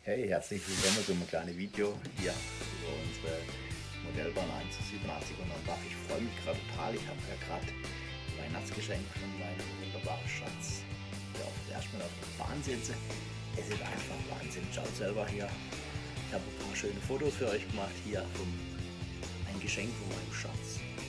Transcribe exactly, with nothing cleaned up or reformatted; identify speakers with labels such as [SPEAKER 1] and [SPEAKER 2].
[SPEAKER 1] Hey, herzlich willkommen zu einem kleinen Video hier über unsere Modellbahn eins siebenundachtzig und Dach. Ich freue mich gerade total. Ich habe ja gerade Weihnachtsgeschenk von meinem wunderbaren Schatz, der auf erstmal auf der Bahn sitze. Es ist einfach Wahnsinn. Schaut selber hier. Ich habe ein paar schöne Fotos für euch gemacht hier vom ein Geschenk von meinem Schatz.